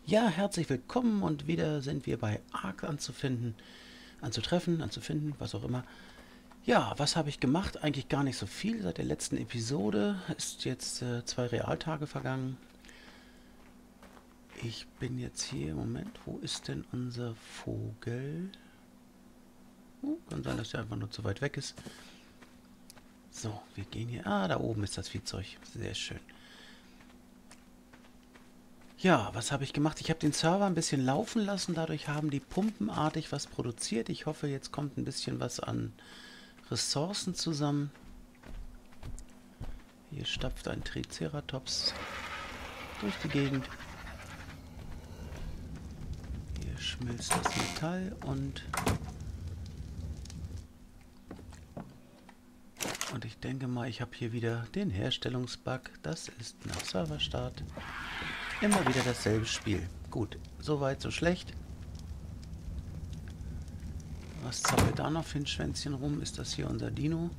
Ja, herzlich willkommen und wieder sind wir bei Ark anzufinden, was auch immer. Ja, was habe ich gemacht? Eigentlich gar nicht so viel. Seit der letzten Episode ist jetzt 2 Realtage vergangen. Ich bin jetzt hier, Moment, wo ist denn unser Vogel? Kann sein, dass der einfach nur zu weit weg ist. So, wir gehen hier. Ah, da oben ist das Viehzeug. Sehr schön. Ja, was habe ich gemacht? Ich habe den Server ein bisschen laufen lassen. Dadurch haben die pumpenartig was produziert. Ich hoffe, jetzt kommt ein bisschen was an Ressourcen zusammen. Hier stapft ein Triceratops durch die Gegend. Hier schmilzt das Metall und ich denke mal, ich habe hier wieder den Herstellungsbug. Das ist nach Serverstart immer wieder dasselbe Spiel. Gut, soweit, so schlecht. Was zappelt da noch für ein Schwänzchen rum? Ist das hier unser Dino?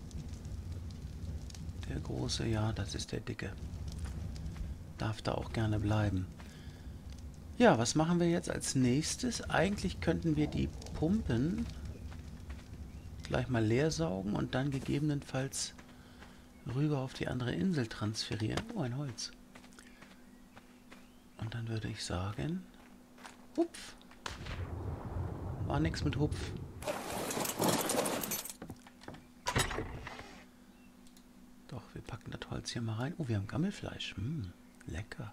Der große, ja, das ist der dicke. Darf da auch gerne bleiben. Ja, was machen wir jetzt als nächstes? Eigentlich könnten wir die Pumpen gleich mal leer saugen und dann gegebenenfalls rüber auf die andere Insel transferieren. Oh, ein Holz. Und dann würde ich sagen, Hupf. War nichts mit Hupf. Doch, wir packen das Holz hier mal rein. Oh, wir haben Gammelfleisch. Lecker.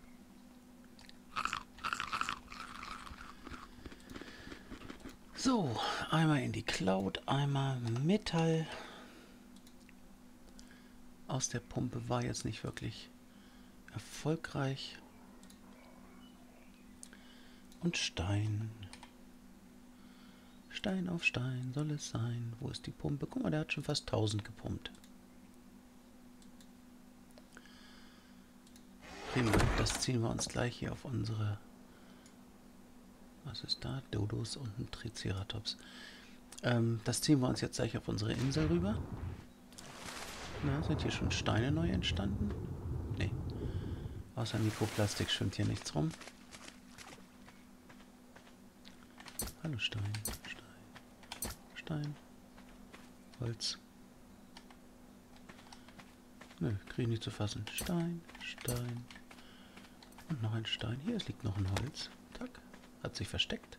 So, einmal in die Cloud, einmal Metall. Aus der Pumpe war jetzt nicht wirklich erfolgreich. Und Stein. Stein auf Stein soll es sein. Wo ist die Pumpe? Guck mal, der hat schon fast 1000 gepumpt. Prima, das ziehen wir uns gleich hier auf unsere... Was ist da? Dodos und ein Triceratops. Das ziehen wir uns jetzt gleich auf unsere Insel rüber. Na, sind hier schon Steine neu entstanden? Nee. Außer Mikroplastik schwimmt hier nichts rum. Hallo Stein. Stein. Holz. Nö, kriege ich nicht zu fassen. Stein. Und noch ein Stein. Hier, es liegt noch ein Holz. Tack. Hat sich versteckt.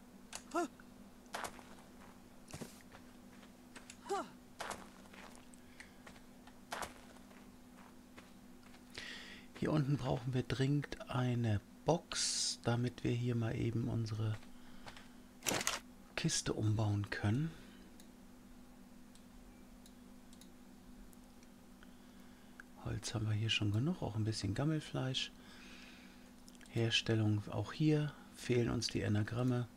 Hier unten brauchen wir dringend eine Box, damit wir hier mal eben unsere Kiste umbauen können. Holz haben wir hier schon genug, auch ein bisschen Gammelfleisch. Herstellung auch hier. Fehlen uns die Enagramme.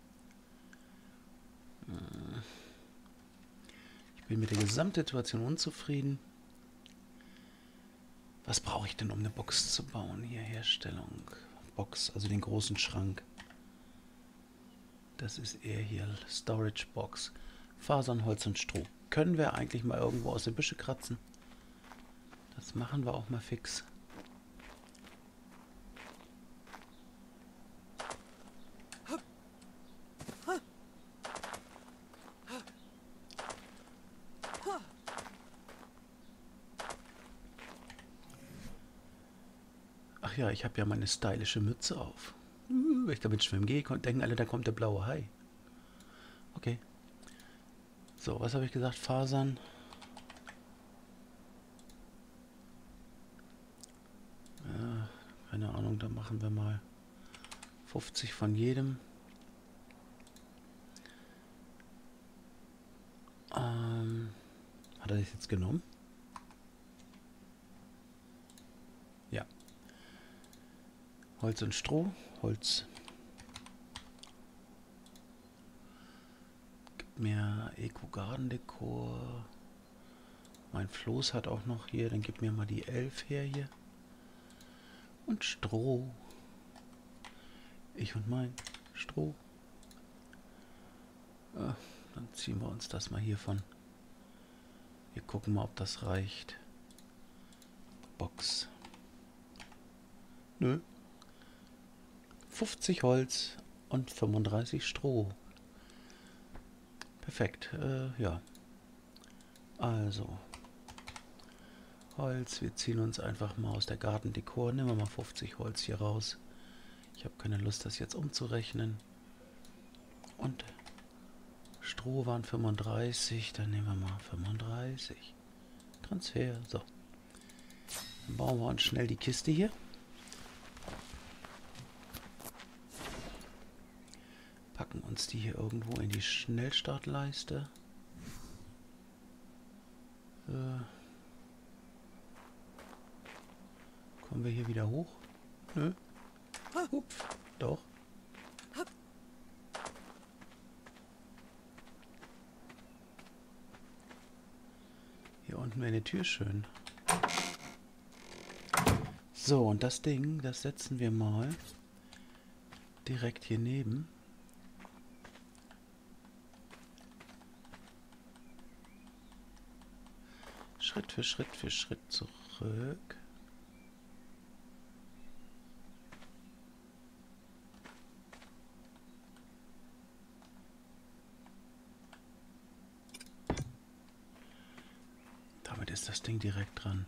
Ich bin mit der Gesamtsituation unzufrieden. Was brauche ich denn, um eine Box zu bauen? Hier, Herstellung. Box, also den großen Schrank. Das ist eher hier Storage Box. Fasern, Holz und Stroh. Können wir eigentlich mal irgendwo aus den Büsche kratzen? Das machen wir auch mal fix. Ach ja, ich habe ja meine stylische Mütze auf. Wenn ich damit schwimmen gehe, denken alle, da kommt der blaue Hai. Okay. So, was habe ich gesagt? Fasern. Ja, keine Ahnung, da machen wir mal 50 von jedem. Hat er das jetzt genommen? Ja. Holz und Stroh. Holz. Gibt mir Eco Garden Dekor. Mein Floß hat auch noch hier. Dann gib mir mal die 11 her hier. Und Stroh. Ich und mein Stroh. Dann ziehen wir uns das mal hiervon. Wir gucken mal, ob das reicht. Box. Nö. 50 Holz und 35 Stroh. Perfekt, ja. Also, Holz, wir ziehen uns einfach mal aus der Gartendekor. Nehmen wir mal 50 Holz hier raus. Ich habe keine Lust, das jetzt umzurechnen. Und Stroh waren 35, dann nehmen wir mal 35. Transfer, so. Dann bauen wir uns schnell die Kiste hier. Packen uns die hier irgendwo in die Schnellstartleiste. Kommen wir hier wieder hoch? Nö. Hupf, doch. Hier unten wäre eine Tür schön. So, und das Ding, das setzen wir mal direkt hier neben. Schritt für Schritt zurück. Damit ist das Ding direkt dran.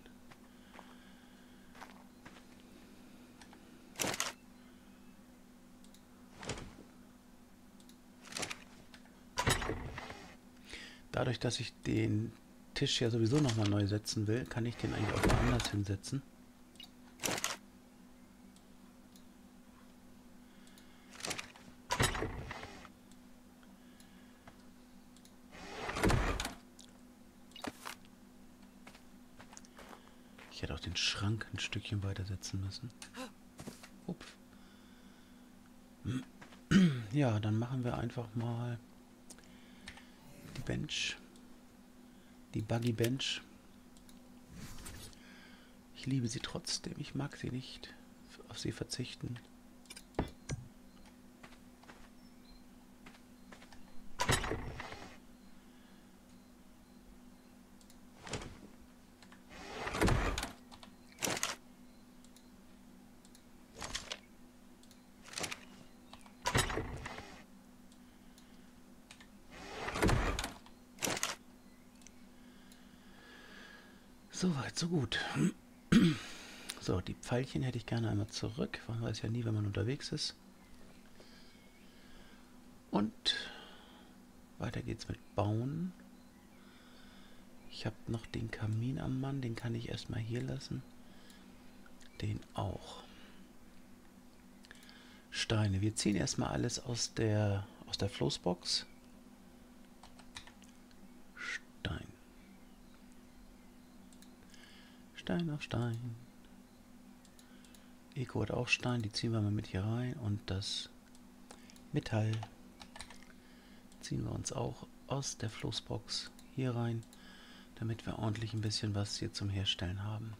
Dadurch, dass ich den Tisch ja sowieso nochmal neu setzen will, kann ich den eigentlich auch woanders hinsetzen. Ich hätte auch den Schrank ein Stückchen weiter setzen müssen. Ups. Ja, dann machen wir einfach mal die Bench. Die Buggy Bench. Ich liebe sie trotzdem. Ich mag sie nicht. Auf sie verzichten. Soweit, so gut. So, die Pfeilchen hätte ich gerne einmal zurück. Man weiß ja nie, wenn man unterwegs ist. Und weiter geht's mit Bauen. Ich habe noch den Kamin am Mann. Den kann ich erstmal hier lassen. Den auch. Steine. Wir ziehen erstmal alles aus der Floßbox. Stein. Stein auf Stein. Eco hat auch Stein, die ziehen wir mal mit hier rein. Und das Metall ziehen wir uns auch aus der Floßbox hier rein, damit wir ordentlich ein bisschen was hier zum Herstellen haben.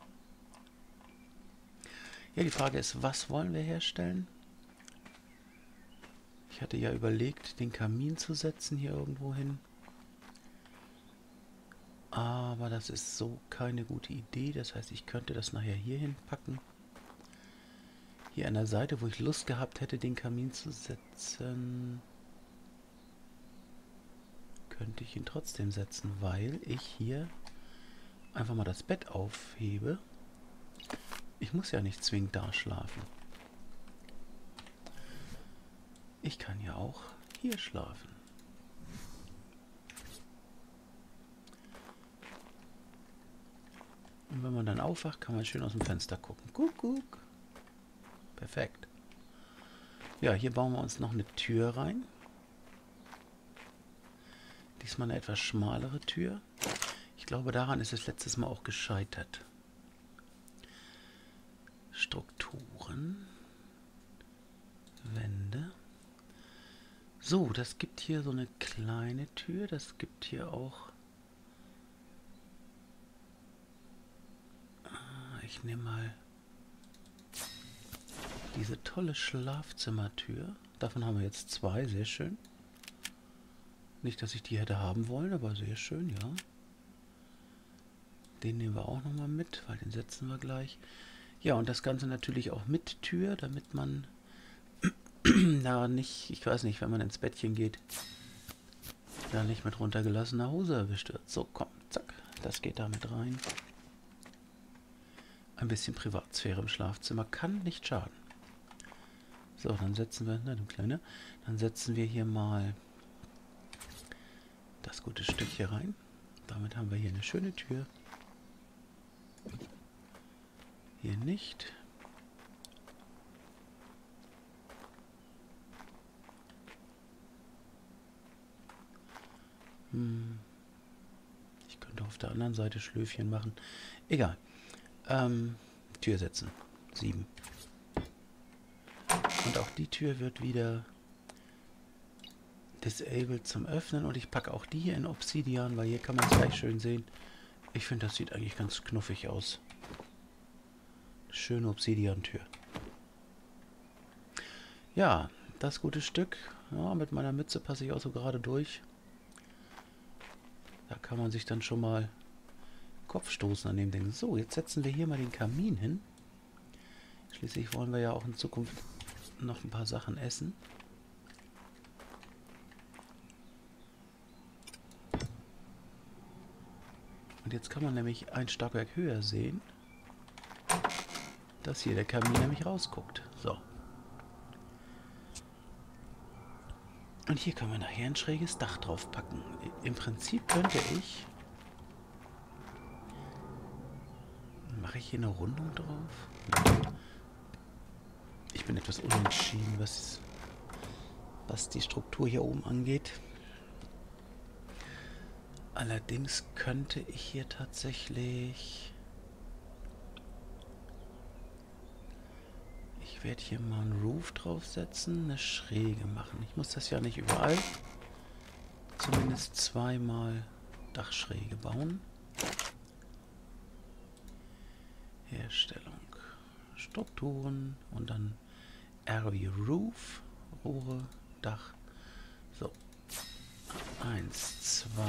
Ja, die Frage ist, was wollen wir herstellen? Ich hatte ja überlegt, den Kamin zu setzen hier irgendwo hin. Aber das ist so keine gute Idee. Das heißt, ich könnte das nachher hier hinpacken. Hier an der Seite, wo ich Lust gehabt hätte, den Kamin zu setzen, könnte ich ihn trotzdem setzen, weil ich hier einfach mal das Bett aufhebe. Ich muss ja nicht zwingend da schlafen. Ich kann ja auch hier schlafen. Und wenn man dann aufwacht, kann man schön aus dem Fenster gucken. Kuckuck. Perfekt. Ja, hier bauen wir uns noch eine Tür rein. Diesmal eine etwas schmalere Tür. Ich glaube, daran ist es letztes Mal auch gescheitert. Strukturen. Wände. So, das gibt hier so eine kleine Tür. Das gibt hier auch... Ich nehme mal diese tolle Schlafzimmertür. Davon haben wir jetzt zwei, sehr schön. Nicht, dass ich die hätte haben wollen, aber sehr schön, ja. Den nehmen wir auch nochmal mit, weil den setzen wir gleich. Ja, und das Ganze natürlich auch mit Tür, damit man Na, nicht, ich weiß nicht, wenn man ins Bettchen geht, da nicht mit runtergelassener Hose erwischt wird. So, komm, zack, das geht da mit rein. Ein bisschen Privatsphäre im Schlafzimmer kann nicht schaden. So, dann setzen wir, na du Kleine, dann setzen wir hier mal das gute Stück hier rein. Damit haben wir hier eine schöne Tür. Hier nicht. Ich könnte auf der anderen Seite Schlöfchen machen. Egal. Tür setzen. 7. Und auch die Tür wird wieder disabled zum Öffnen. Und ich packe auch die hier in Obsidian, weil hier kann man es gleich schön sehen. Ich finde, das sieht eigentlich ganz knuffig aus. Schöne Obsidian-Tür. Ja, das gute Stück. Ja, mit meiner Mütze passe ich auch so gerade durch. Da kann man sich dann schon mal Kopf stoßen an dem Ding. So, jetzt setzen wir hier mal den Kamin hin. Schließlich wollen wir ja auch in Zukunft noch ein paar Sachen essen. Und jetzt kann man nämlich ein Stockwerk höher sehen, dass hier der Kamin nämlich rausguckt. So. Und hier können wir nachher ein schräges Dach drauf packen. Im Prinzip könnte ich... Mache ich hier eine Rundung drauf? Ich bin etwas unentschieden, was die Struktur hier oben angeht. Allerdings könnte ich hier tatsächlich... Ich werde hier mal einen Roof draufsetzen, eine Schräge machen. Ich muss das ja nicht überall. Zumindest zweimal Dachschräge bauen. Herstellung, Strukturen und dann R wie Roof, Rohre, Dach. So, 1, 2.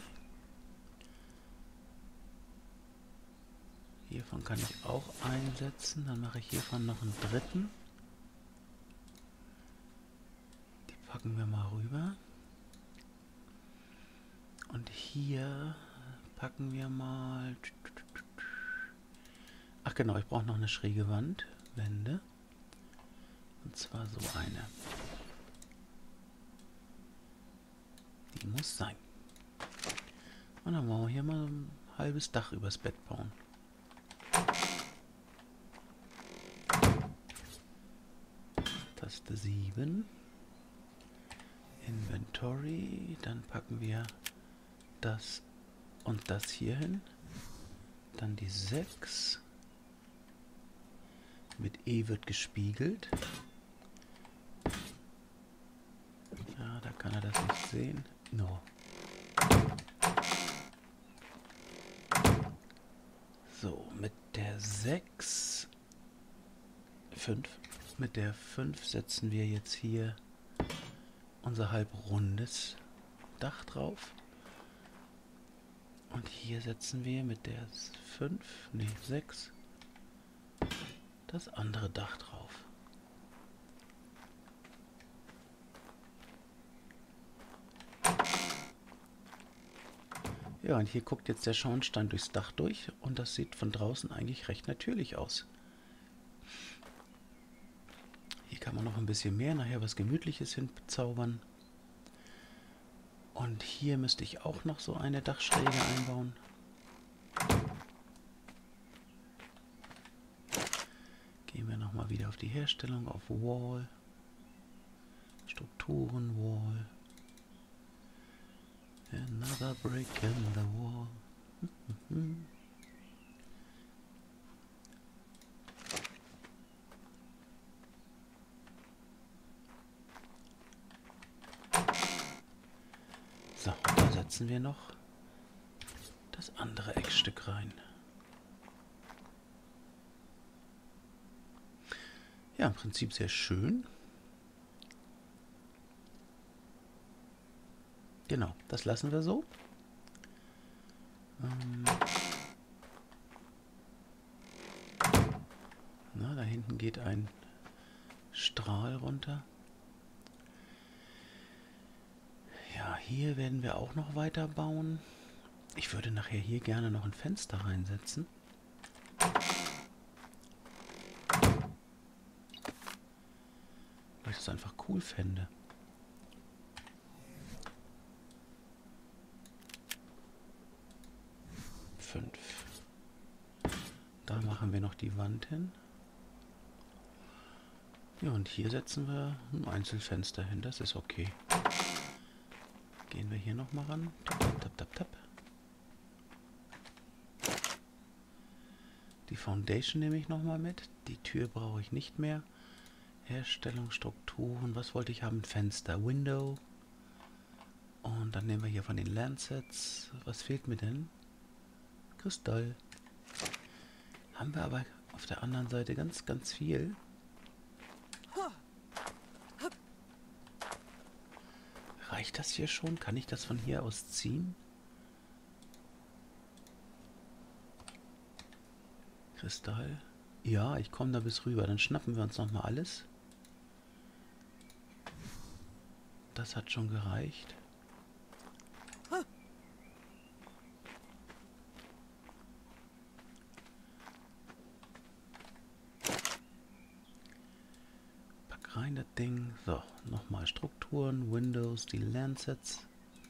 Hiervon kann ich auch einsetzen. Dann mache ich hiervon noch einen dritten. Die packen wir mal rüber. Und hier packen wir mal... Ach genau, ich brauche noch eine schräge Wand. Wände. Und zwar so eine. Die muss sein. Und dann wollen wir hier mal ein halbes Dach übers Bett bauen. Taste 7. Inventory. Dann packen wir das und das hier hin. Dann die 6. Mit E wird gespiegelt. Ja, da kann er das nicht sehen. No. So, mit der 6... 5. Mit der 5 setzen wir jetzt hier unser halbrundes Dach drauf. Und hier setzen wir mit der 5, nee 6, das andere Dach drauf. Ja, und hier guckt jetzt der Schornstein durchs Dach durch und das sieht von draußen eigentlich recht natürlich aus. Hier kann man noch ein bisschen mehr, nachher was Gemütliches hinzaubern. Und hier müsste ich auch noch so eine Dachschräge einbauen. Gehen wir nochmal wieder auf die Herstellung, auf Wall. Strukturen, Wall. Another brick in the wall. So, da setzen wir noch das andere Eckstück rein. Ja, im Prinzip sehr schön. Genau, das lassen wir so. Na, da hinten geht ein Strahl runter. Hier werden wir auch noch weiter bauen. Ich würde nachher hier gerne noch ein Fenster reinsetzen. Weil ich das einfach cool fände. Da machen wir noch die Wand hin. Ja, und hier setzen wir ein Einzelfenster hin. Das ist okay. Gehen wir hier nochmal ran. Tap, tap, tap, tap, tap. Die Foundation nehme ich nochmal mit. Die Tür brauche ich nicht mehr. Herstellung, Strukturen. Was wollte ich haben? Fenster, Window. Und dann nehmen wir hier von den Landsets. Was fehlt mir denn? Kristall. Haben wir aber auf der anderen Seite ganz, ganz viel. Reicht das hier schon? Kann ich das von hier aus ziehen? Kristall. Ja, ich komme da bis rüber. Dann schnappen wir uns nochmal alles. Das hat schon gereicht. Pack rein das Ding. So, nochmal Strukturen, Windows, die Landsets.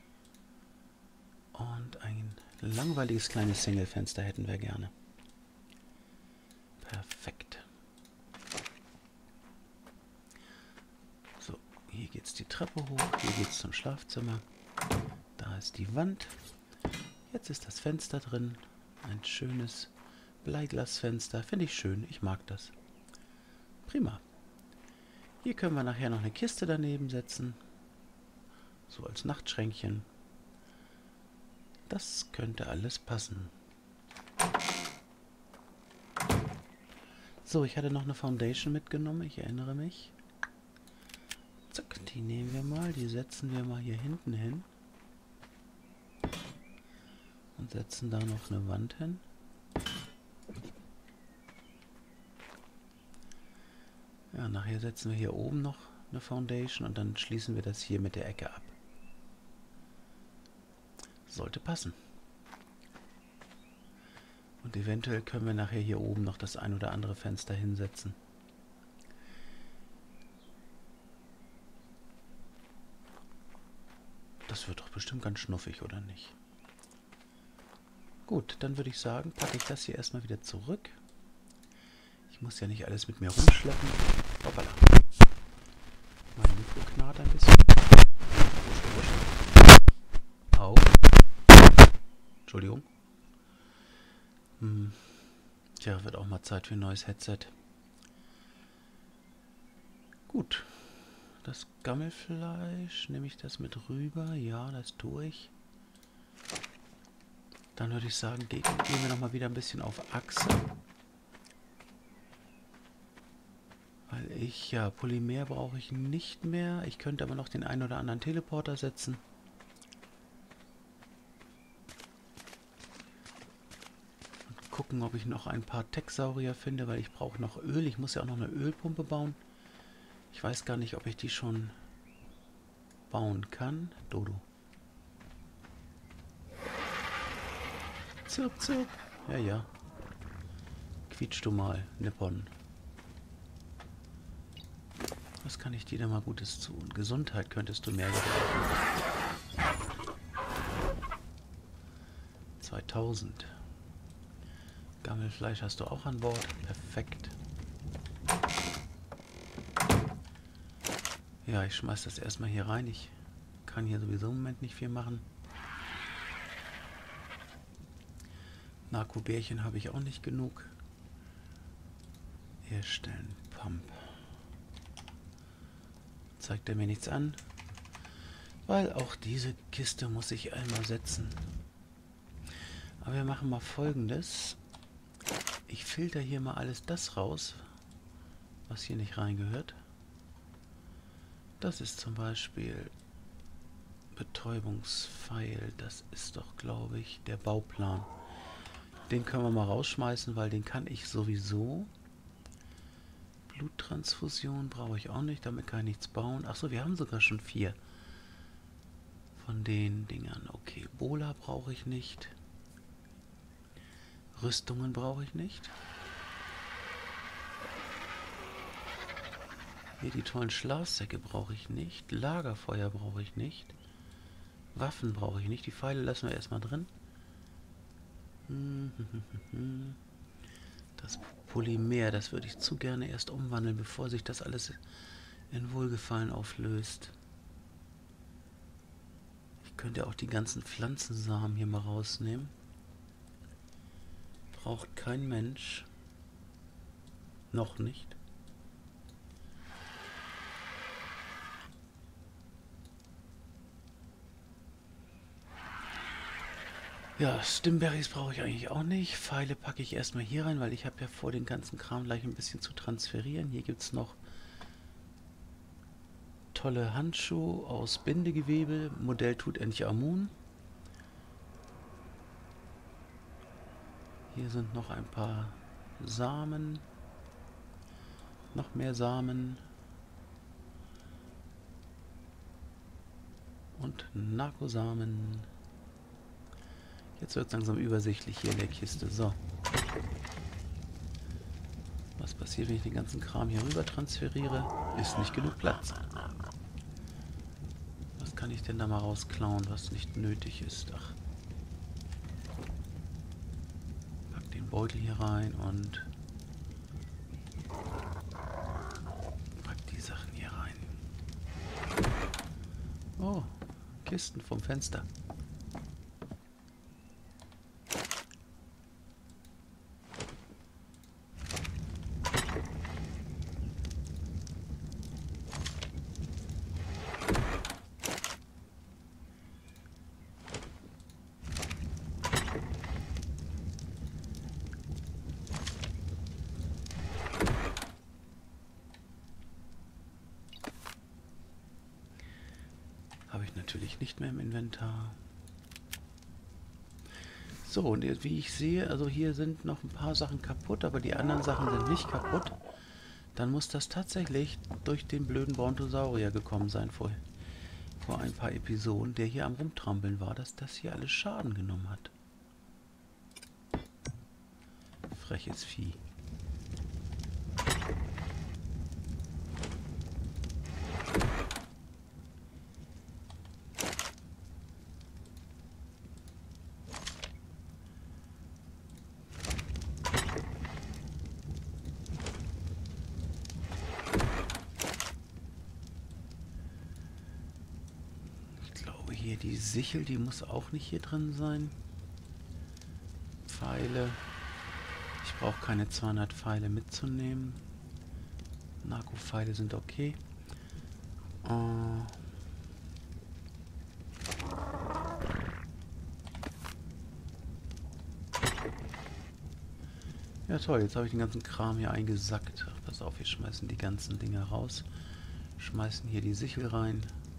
Und ein langweiliges kleines Single-Fenster hätten wir gerne. Perfekt. So, hier geht's die Treppe hoch. Hier geht's zum Schlafzimmer. Da ist die Wand. Jetzt ist das Fenster drin. Ein schönes Bleiglasfenster. Finde ich schön. Ich mag das. Prima. Hier können wir nachher noch eine Kiste daneben setzen. So als Nachtschränkchen. Das könnte alles passen. So, ich hatte noch eine Foundation mitgenommen. Ich erinnere mich. Zack, die nehmen wir mal. Die setzen wir mal hier hinten hin. Und setzen da noch eine Wand hin. Ja, nachher setzen wir hier oben noch eine Foundation und dann schließen wir das hier mit der Ecke ab. Sollte passen. Und eventuell können wir nachher hier oben noch das ein oder andere Fenster hinsetzen. Das wird doch bestimmt ganz schnuffig, oder nicht? Gut, dann würde ich sagen, packe ich das hier erstmal wieder zurück. Ich muss ja nicht alles mit mir rumschleppen. Hoppala. Mein Mikro knarrt ein bisschen. Au. Entschuldigung. Tja, wird auch mal Zeit für ein neues Headset. Gut. Das Gammelfleisch, nehme ich das mit rüber? Ja, das tue ich. Dann würde ich sagen, gehen wir nochmal wieder ein bisschen auf Achse. Weil ja, Polymer brauche ich nicht mehr. Ich könnte aber noch den einen oder anderen Teleporter setzen. Und gucken, ob ich noch ein paar Techsaurier finde, weil ich brauche noch Öl. Ich muss ja auch noch eine Ölpumpe bauen. Ich weiß gar nicht, ob ich die schon bauen kann. Dodo. Zirp, zirp. Ja, ja. Quietsch du mal, Nippon. Was kann ich dir da mal Gutes tun? Gesundheit könntest du mehr gebrauchen. 2000. Gammelfleisch hast du auch an Bord. Perfekt. Ja, ich schmeiß das erstmal hier rein. Ich kann hier sowieso im Moment nicht viel machen. Narkobärchen habe ich auch nicht genug. Herstellen. Pump. Zeigt er mir nichts an. Weil auch diese Kiste muss ich einmal setzen. Aber wir machen mal Folgendes. Ich filter hier mal alles das raus, was hier nicht reingehört. Das ist zum Beispiel Betäubungspfeil. Das ist doch, glaube ich, der Bauplan. Den können wir mal rausschmeißen, weil den kann ich sowieso. Bluttransfusion brauche ich auch nicht, damit kann ich nichts bauen. Achso, wir haben sogar schon 4 von den Dingern. Okay, Bola brauche ich nicht. Rüstungen brauche ich nicht. Hier die tollen Schlafsäcke brauche ich nicht. Lagerfeuer brauche ich nicht. Waffen brauche ich nicht. Die Pfeile lassen wir erstmal drin. Das Polymer, das würde ich zu gerne erst umwandeln, bevor sich das alles in Wohlgefallen auflöst. Ich könnte auch die ganzen Pflanzensamen hier mal rausnehmen. Braucht kein Mensch. Noch nicht. Ja, Stimberries brauche ich eigentlich auch nicht. Pfeile packe ich erstmal hier rein, weil ich habe ja vor, den ganzen Kram gleich ein bisschen zu transferieren. Hier gibt es noch tolle Handschuhe aus Bindegewebe. Modell Tutanchamun. Hier sind noch ein paar Samen. Noch mehr Samen. Und Narkosamen. Jetzt wird es langsam übersichtlich hier in der Kiste. So. Was passiert, wenn ich den ganzen Kram hier rüber transferiere? Ist nicht genug Platz. Was kann ich denn da mal rausklauen, was nicht nötig ist? Ach. Pack den Beutel hier rein und pack die Sachen hier rein. Oh, Kisten vom Fenster. Habe ich natürlich nicht mehr im Inventar. So, und wie ich sehe, also hier sind noch ein paar Sachen kaputt, aber die anderen Sachen sind nicht kaputt. Dann muss das tatsächlich durch den blöden Brontosaurier gekommen sein vor ein paar Episoden, der hier am Rumtrampeln war, dass das hier alles Schaden genommen hat. Freches Vieh. Hier die Sichel, die muss auch nicht hier drin sein. Pfeile. Ich brauche keine 200 Pfeile mitzunehmen. Narko-Pfeile sind okay. Ja toll, jetzt habe ich den ganzen Kram hier eingesackt. Ach, pass auf, wir schmeißen die ganzen Dinger raus. Schmeißen hier die Sichel rein.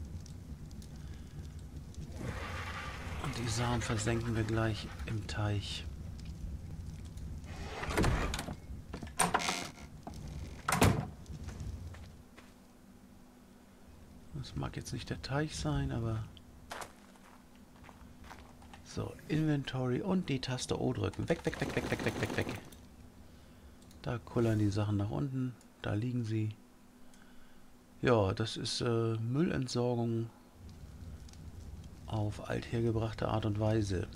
Und die Samen versenken wir gleich im Teich. Das mag jetzt nicht der Teich sein, aber... So, Inventory und die Taste O drücken. Weg, weg, weg, weg, weg, weg, weg, weg. Da kullern die Sachen nach unten. Da liegen sie. Ja, das ist Müllentsorgung auf althergebrachte Art und Weise.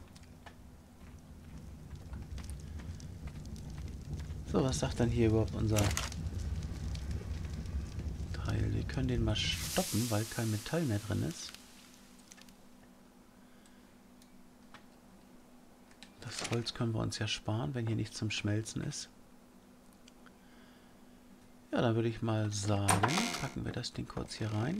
So, was sagt dann hier überhaupt unser Teil? Wir können den mal stoppen, weil kein Metall mehr drin ist. Das Holz können wir uns ja sparen, wenn hier nichts zum Schmelzen ist. Ja, dann würde ich mal sagen, packen wir das Ding kurz hier rein.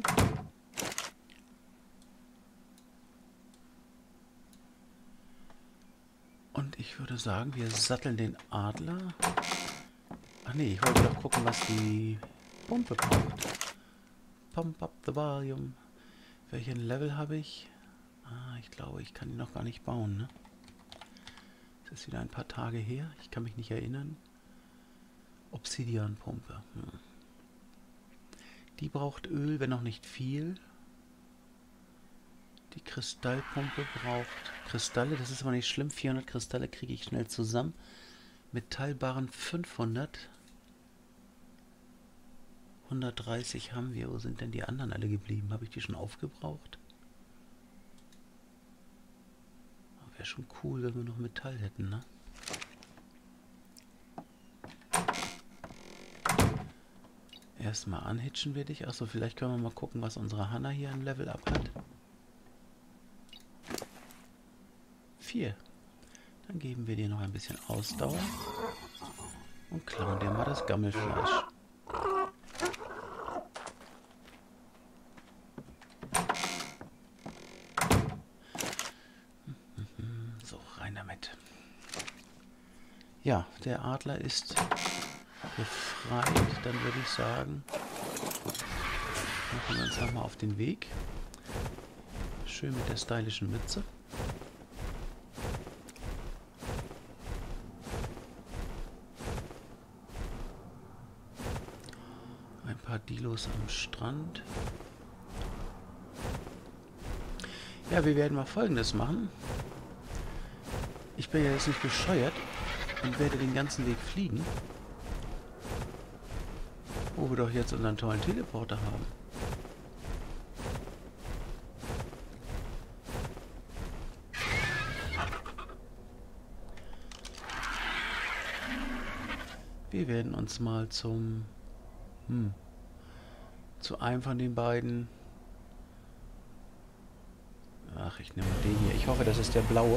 Und ich würde sagen, wir satteln den Adler. Ach nee, ich wollte doch gucken, was die Pumpe braucht. Pump up the volume. Welchen Level habe ich? Ah, ich glaube, ich kann die noch gar nicht bauen, ne? Das ist wieder ein paar Tage her. Ich kann mich nicht erinnern. Obsidianpumpe. Die braucht Öl, wenn auch nicht viel. Die Kristallpumpe braucht Kristalle, das ist aber nicht schlimm. 400 Kristalle kriege ich schnell zusammen. Metallbarren 500. 130 haben wir. Wo sind denn die anderen alle geblieben? Habe ich die schon aufgebraucht? Wäre schon cool, wenn wir noch Metall hätten, ne? Erstmal anhitchen wir dich. Achso, vielleicht können wir mal gucken, was unsere Hanna hier ein Level Up hat. 4. Dann geben wir dir noch ein bisschen Ausdauer. Und klauen dir mal das Gammelfleisch. So, rein damit. Ja, der Adler ist befreit. Dann würde ich sagen, machen wir uns nochmal auf den Weg. Schön mit der stylischen Mütze. Ein paar Dilos am Strand. Ja, wir werden mal Folgendes machen. Ich bin ja jetzt nicht bescheuert und werde den ganzen Weg fliegen. Wo wir doch jetzt unseren tollen Teleporter haben. Wir werden uns mal zu einem von den beiden... Ach, ich nehme den hier. Ich hoffe, das ist der blaue.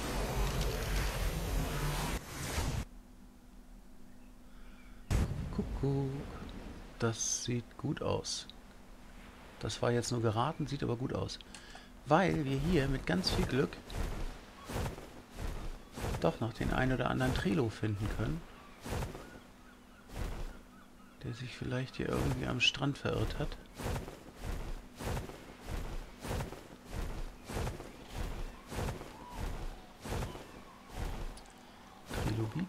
Kuckuck. Das sieht gut aus. Das war jetzt nur geraten, sieht aber gut aus. Weil wir hier mit ganz viel Glück doch noch den einen oder anderen Trilo finden können. Der sich vielleicht hier irgendwie am Strand verirrt hat. Trilobit.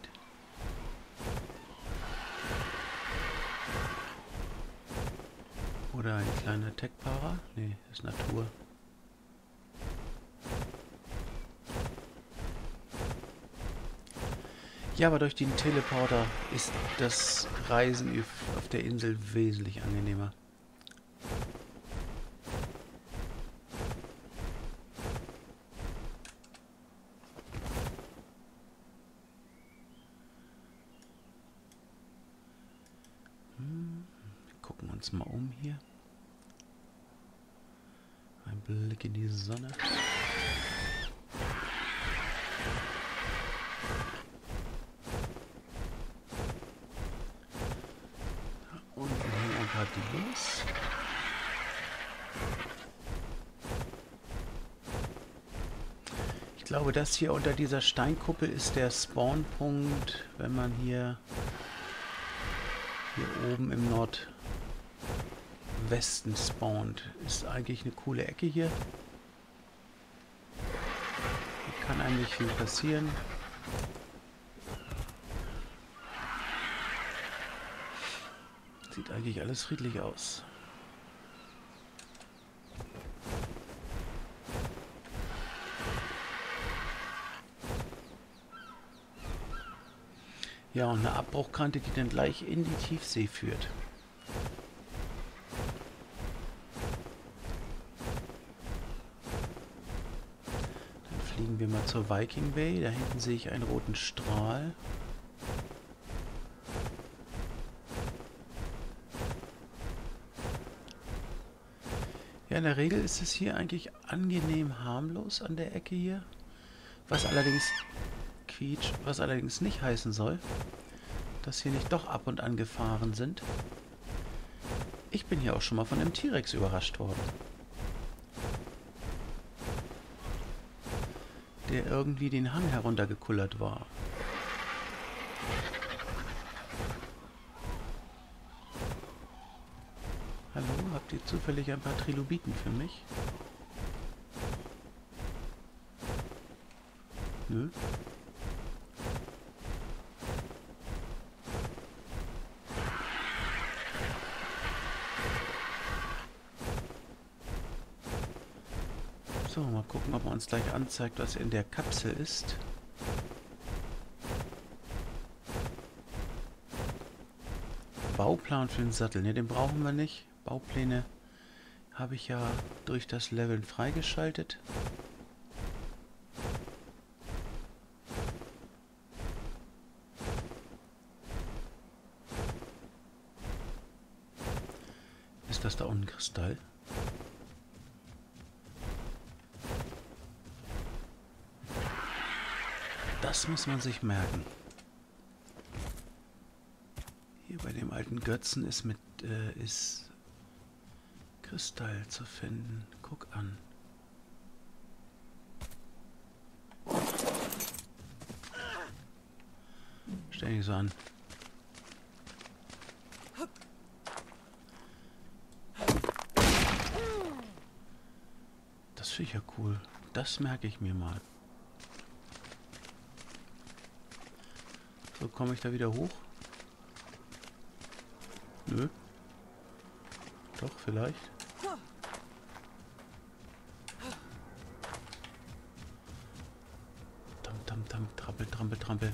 Oder ein kleiner Tech-Para? Nee, ist Natur. Ja, aber durch den Teleporter ist das Reisen auf der Insel wesentlich angenehmer. Wir gucken uns mal um hier. Ein Blick in die Sonne. Los. Ich glaube, das hier unter dieser Steinkuppel ist der Spawnpunkt, wenn man hier oben im Nordwesten spawnt. Ist eigentlich eine coole Ecke hier. Hier kann eigentlich viel passieren. Sieht eigentlich alles friedlich aus. Ja, und eine Abbruchkante, die dann gleich in die Tiefsee führt. Dann fliegen wir mal zur Viking Bay. Da hinten sehe ich einen roten Strahl. Ja, in der Regel ist es hier eigentlich angenehm harmlos an der Ecke hier. Was allerdings nicht heißen soll, dass hier nicht doch ab und an Gefahren sind. Ich bin hier auch schon mal von einem T-Rex überrascht worden. Der irgendwie den Hang heruntergekullert war. Hallo, habt ihr zufällig ein paar Trilobiten für mich? Nö. So, mal gucken, ob er uns gleich anzeigt, was in der Kapsel ist. Bauplan für den Sattel. Ne, den brauchen wir nicht. Baupläne habe ich ja durch das Leveln freigeschaltet. Ist das da unten Kristall? Das muss man sich merken. Hier bei dem alten Götzen ist ist Kristall zu finden. Guck an. Stell dich so an. Das finde ich ja cool. Das merke ich mir mal. So, komme ich da wieder hoch? Nö. Doch, vielleicht. Trampel, trampel, trampel.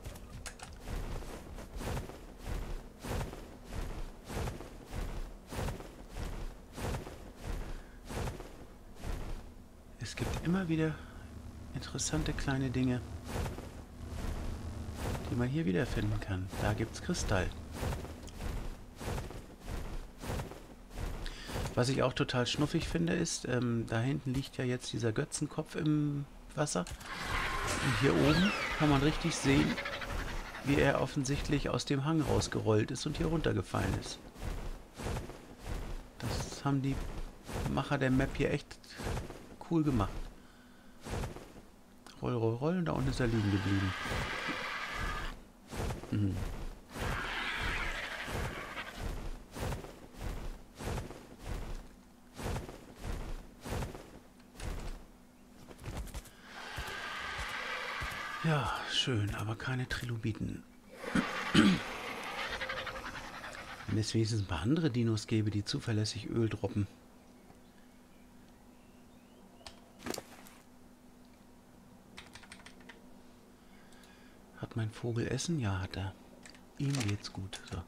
Es gibt immer wieder interessante kleine Dinge, die man hier wiederfinden kann. Da gibt's Kristall. Was ich auch total schnuffig finde, ist, da hinten liegt ja jetzt dieser Götzenkopf im Wasser. Und hier oben kann man richtig sehen, wie er offensichtlich aus dem Hang rausgerollt ist und hier runtergefallen ist. Das haben die Macher der Map hier echt cool gemacht. Roll, roll, roll, und da unten ist er liegen geblieben. Mhm. Ja, schön, aber keine Trilobiten. Wenn es wenigstens ein paar andere Dinos gäbe, die zuverlässig Öl droppen. Hat mein Vogel Essen? Ja, hat er. Ihm geht's gut. So.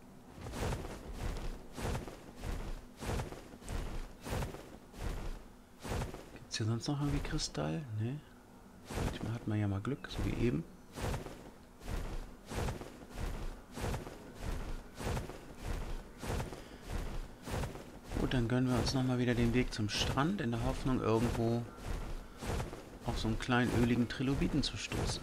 Gibt's hier sonst noch irgendwie Kristall? Ne? Manchmal hat man ja mal Glück, so wie eben. Gut, dann gönnen wir uns nochmal wieder den Weg zum Strand, in der Hoffnung, irgendwo auf so einen kleinen öligen Trilobiten zu stoßen.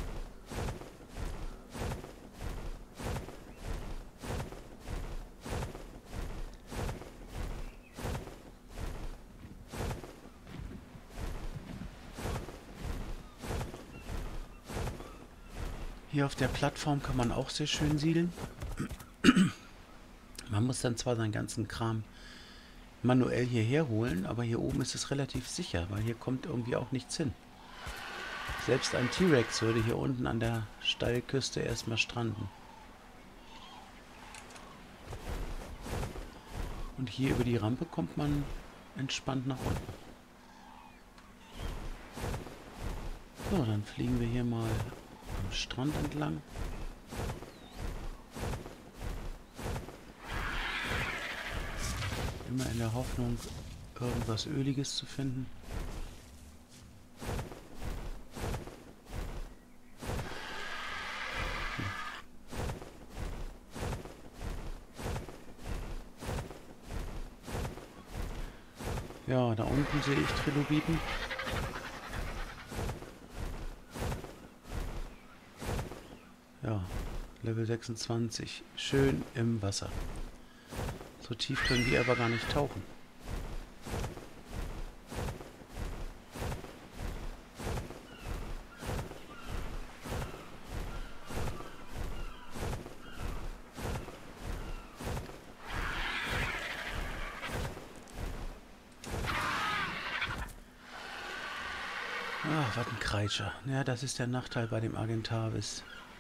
Hier auf der Plattform kann man auch sehr schön siedeln. Man muss dann zwar seinen ganzen Kram manuell hierher holen, aber hier oben ist es relativ sicher, weil hier kommt irgendwie auch nichts hin. Selbst ein T-Rex würde hier unten an der Steilküste erstmal stranden. Und hier über die Rampe kommt man entspannt nach unten. So, dann fliegen wir hier mal am Strand entlang. Immer in der Hoffnung, irgendwas Öliges zu finden. Ja, da unten sehe ich Trilobiten. Ja, Level 26. Schön im Wasser. So tief können die aber gar nicht tauchen. Ach, was ein Kreitscher. Ja, das ist der Nachteil bei dem Argentavis.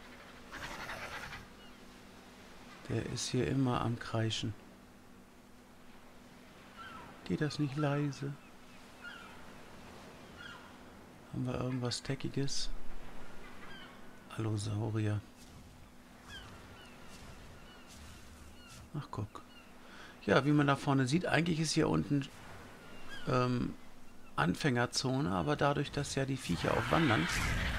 Der ist hier immer am Kreischen. Geht das nicht leise? Haben wir irgendwas Teckiges? Allosaurier. Ach, guck. Ja, wie man da vorne sieht, eigentlich ist hier unten Anfängerzone, aber dadurch, dass ja die Viecher auch wandern,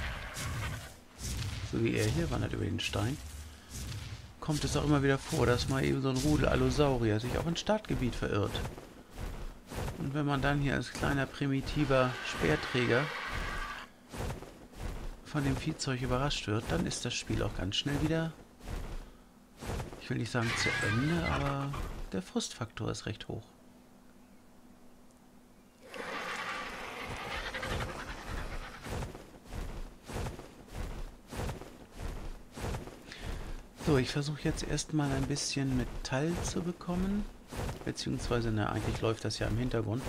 so wie er hier wandert über den Stein, kommt es auch immer wieder vor, dass mal eben so ein Rudel Allosaurier sich auch ins Startgebiet verirrt. Und wenn man dann hier als kleiner primitiver Speerträger von dem Viehzeug überrascht wird, dann ist das Spiel auch ganz schnell wieder, ich will nicht sagen zu Ende, aber der Frustfaktor ist recht hoch. So, ich versuche jetzt erstmal ein bisschen Metall zu bekommen. Beziehungsweise, ne, eigentlich läuft das ja im Hintergrund.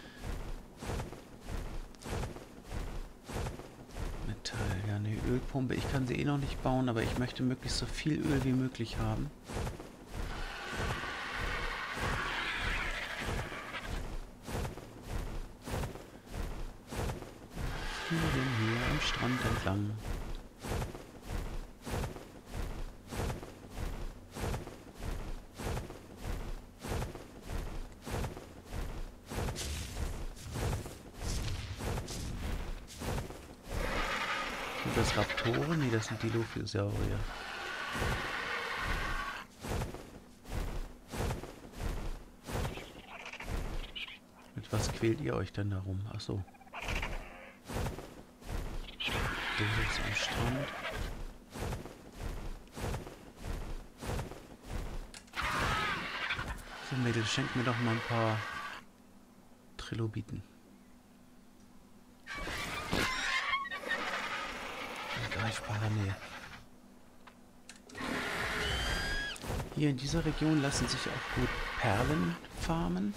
Metall, ja, eine Ölpumpe. Ich kann sie eh noch nicht bauen, aber ich möchte möglichst so viel Öl wie möglich haben. Fliegen hier am Strand entlang. Sind das Raptoren? Nee, das sind die Dilophosaurier. Mit was quält ihr euch denn darum? Ach so. Du sitzt am Strand. So, Mädel, schenk mir doch mal ein paar Trilobiten. In greifbarer Nähe. Hier in dieser Region lassen sich auch gut Perlen farmen.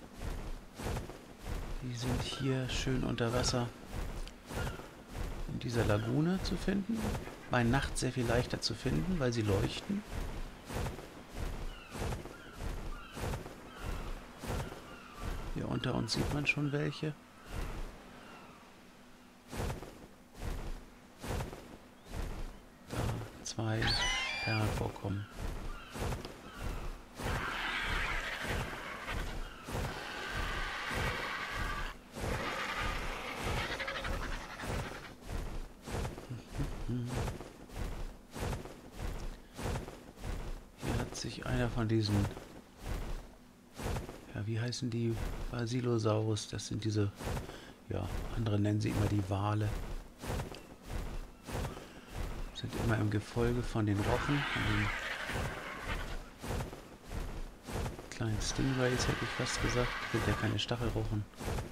Die sind hier schön unter Wasser in dieser Lagune zu finden. Bei Nacht sehr viel leichter zu finden, weil sie leuchten. Hier unter uns sieht man schon welche. Da 2 Perlen vorkommen. Hier hat sich einer von diesen, ja, wie heißen die? Basilosaurus, das sind diese, ja, andere nennen sie immer die Wale. Sind immer im Gefolge von den Rochen, von den kleinen Stingrays, hätte ich fast gesagt. Sind ja keine Stachelrochen.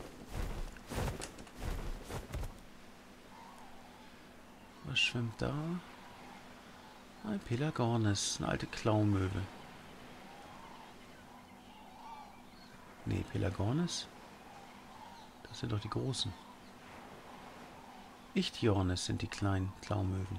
Was schwimmt da? Ein Pelagornis, eine alte Klaumöwe. Nee, Pelagornis? Das sind doch die großen. Ichthyornis sind die kleinen Klaumöwen.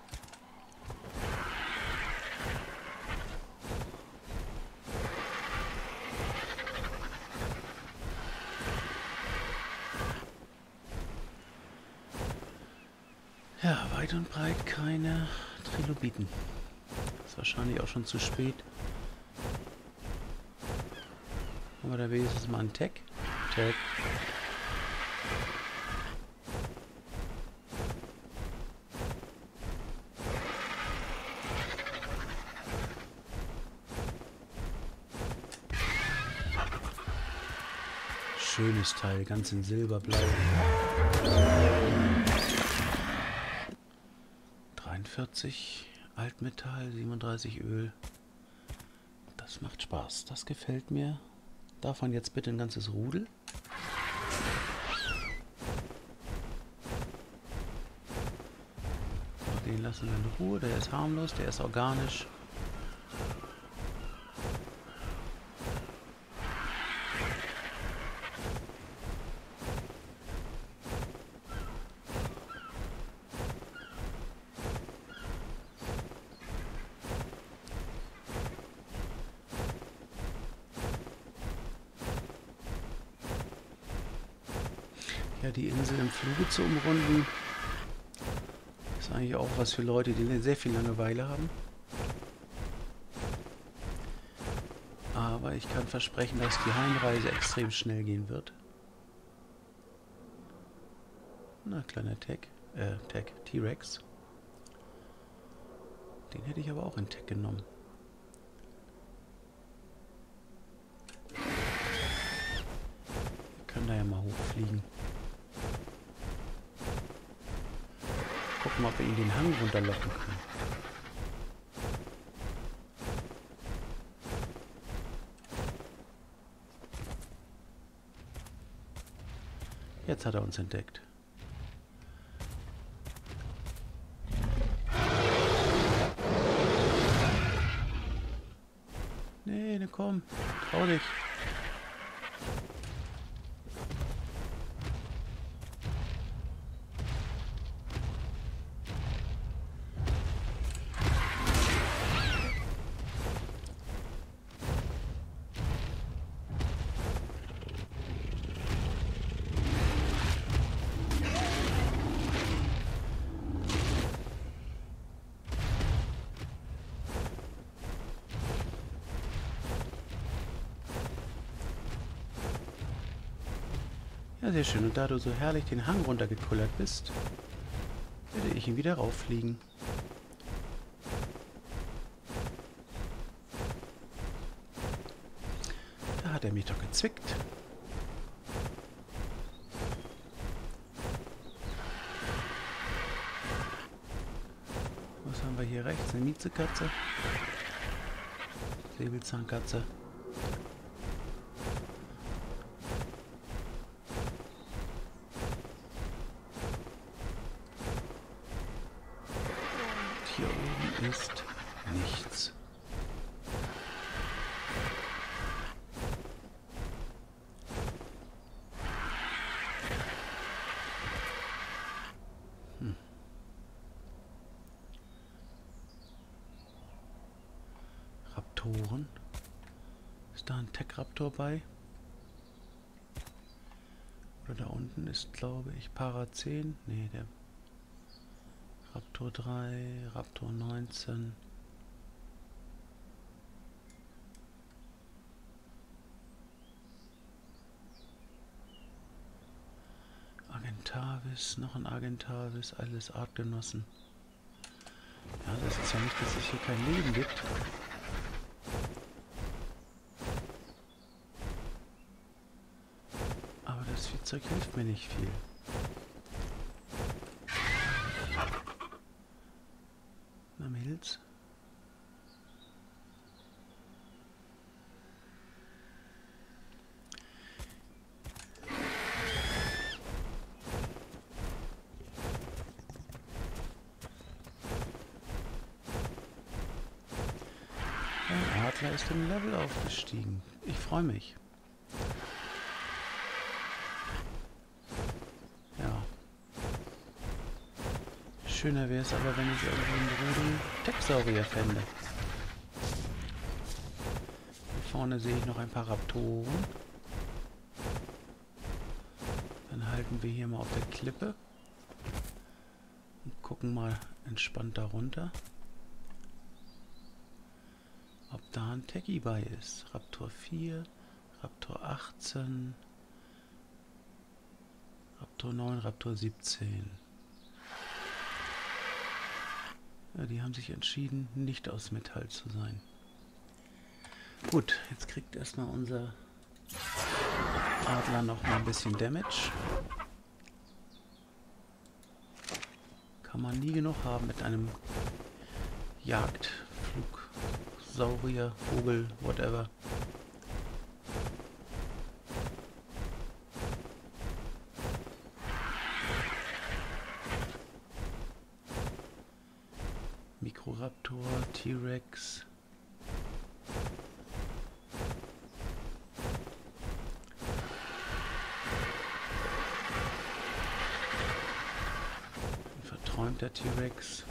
Ja, weit und breit keine Trilobiten. Ist wahrscheinlich auch schon zu spät. Aber da wenigstens mal ein Tag. Tag. Schönes Teil, ganz in Silberblau. 43 Altmetall, 37 Öl. Das macht Spaß, das gefällt mir. Davon jetzt bitte ein ganzes Rudel. So, den lassen wir in Ruhe, der ist harmlos, der ist organisch. Ja, die Insel im Fluge zu umrunden, ist eigentlich auch was für Leute, die sehr viel Langeweile haben. Aber ich kann versprechen, dass die Heimreise extrem schnell gehen wird. Na, kleiner T-Rex. Den hätte ich aber auch in Tech genommen. Wir können da ja mal hochfliegen. Gucken, ob wir ihn den Hang runterlocken können. Jetzt hat er uns entdeckt. Nee, ne, komm. Trau dich. Ja, sehr schön. Und da du so herrlich den Hang runtergekullert bist, werde ich ihn wieder rauffliegen. Da hat er mich doch gezwickt. Was haben wir hier rechts? Eine Miezekatze. Säbelzahnkatze. Hier oben ist nichts. Raptoren. Ist da ein Tech-Raptor bei? Oder da unten ist, glaube ich, Para-10. Nee, der Raptor 3, Raptor 19. Argentavis, noch ein Argentavis, alles Artgenossen. Ja, das ist ja nicht, dass es hier kein Leben gibt. Aber das Viehzeug hilft mir nicht viel. Na, Mädels? Ein Adler ist im Level aufgestiegen. Ich freue mich. Ja. Schöner wäre es aber, wenn ich irgendwo einen Rudel Techsaurier fände. Hier vorne sehe ich noch ein paar Raptoren. Dann halten wir hier mal auf der Klippe und gucken mal entspannt darunter, ob da ein Techie bei ist. Raptor 4, Raptor 18, Raptor 9, Raptor 17. Ja, die haben sich entschieden, nicht aus Metall zu sein. Gut, jetzt kriegt erstmal unser Adler noch mal ein bisschen Damage. Kann man nie genug haben mit einem Jagdflug. Saurier, Vogel, whatever. Mikroraptor, T-Rex. Ein verträumter T-Rex.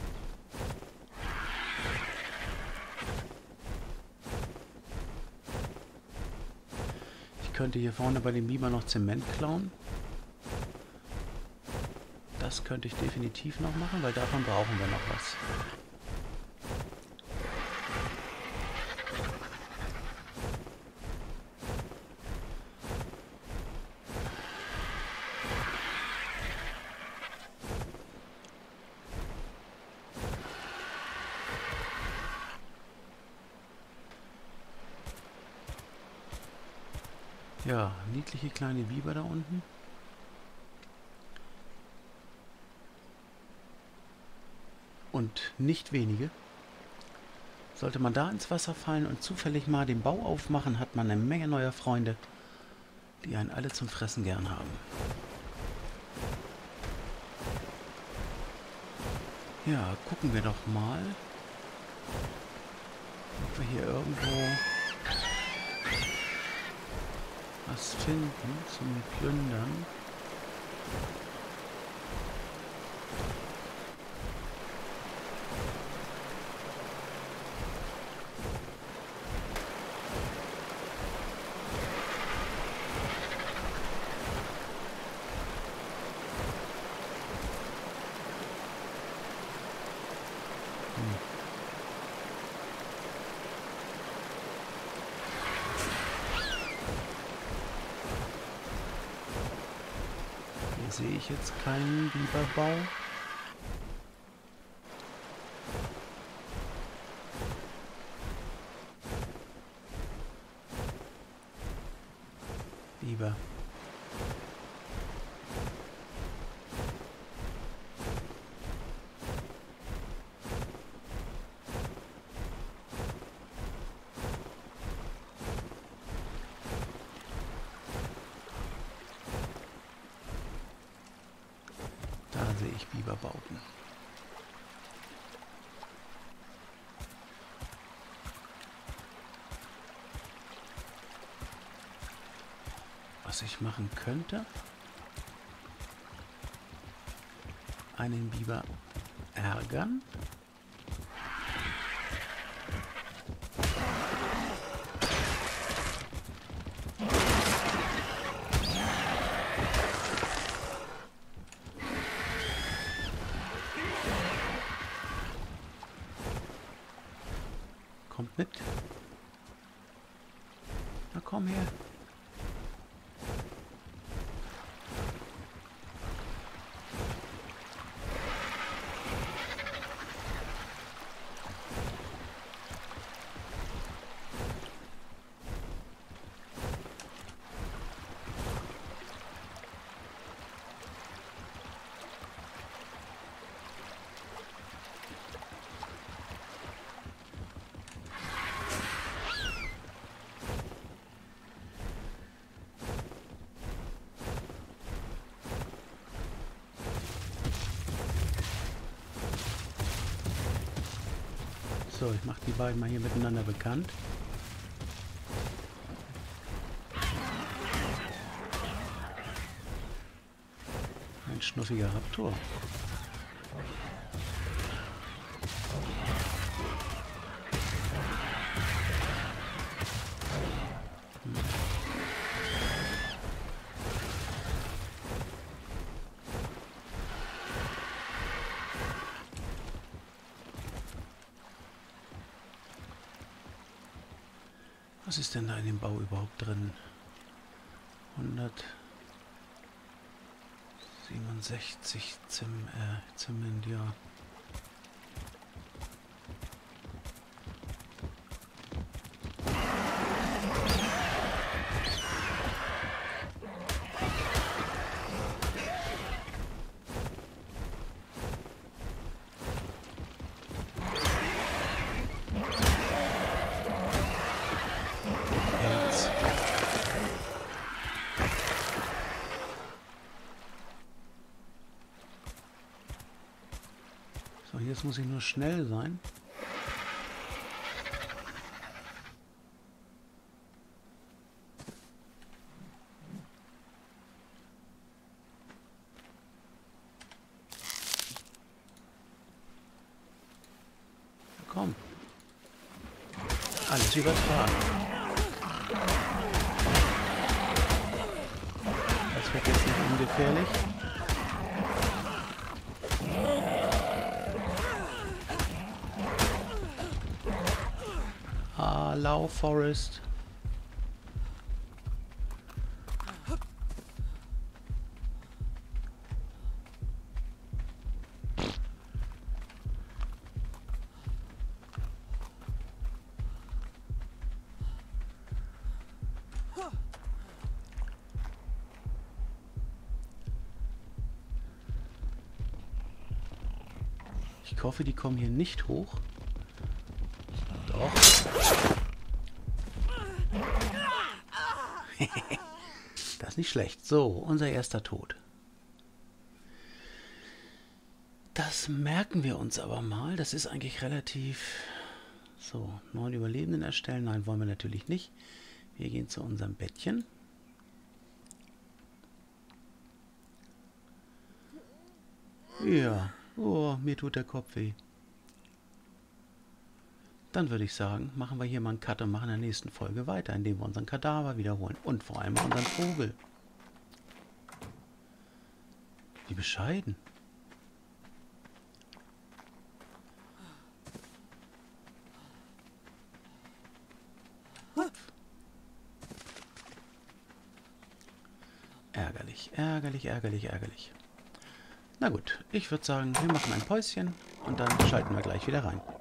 Ich könnte hier vorne bei dem Beamer noch Zement klauen. Das könnte ich definitiv noch machen, weil davon brauchen wir noch was. Ja, niedliche kleine Biber da unten. Und nicht wenige. Sollte man da ins Wasser fallen und zufällig mal den Bau aufmachen, hat man eine Menge neuer Freunde, die einen alle zum Fressen gern haben. Ja, gucken wir doch mal, ob wir hier irgendwo was finden zum Plündern. Hier sehe ich jetzt keinen Biberbau. Biber. Da sehe ich Biberbauten. Was ich machen könnte, einen Biber ärgern. Kommt mit. Na komm her. So, ich mache die beiden mal hier miteinander bekannt. Ein schnuffiger Raptor. Was ist denn da in dem Bau überhaupt drin? 167 Zement, ja. So, jetzt muss ich nur schnell sein. Komm. Alles übertragen. Das wird jetzt nicht ungefährlich. Allow Forest. Ich hoffe, die kommen hier nicht hoch. Doch. Das ist nicht schlecht. So, unser erster Tod. Das merken wir uns aber mal. Das ist eigentlich relativ... So, 9 Überlebenden erstellen. Nein, wollen wir natürlich nicht. Wir gehen zu unserem Bettchen. Ja. Oh, mir tut der Kopf weh. Dann würde ich sagen, machen wir hier mal einen Cut und machen in der nächsten Folge weiter, indem wir unseren Kadaver wiederholen. Und vor allem unseren Vogel. Wie bescheiden. Ärgerlich, ärgerlich, ärgerlich, ärgerlich. Na gut, ich würde sagen, wir machen ein Päuschen und dann schalten wir gleich wieder rein.